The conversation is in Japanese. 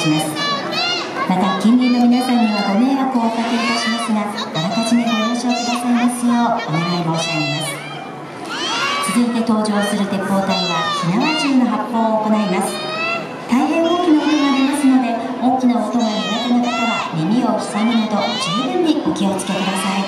します。また近隣の皆さんにはご迷惑をおかけいたしますが、あらかじめご了承くださいますようお願い申し上げます。続いて登場する鉄砲隊は火縄銃の発砲を行います。大変大きな音が出ますので、大きな音が苦手な方は耳を塞ぐなど十分にお気をつけください。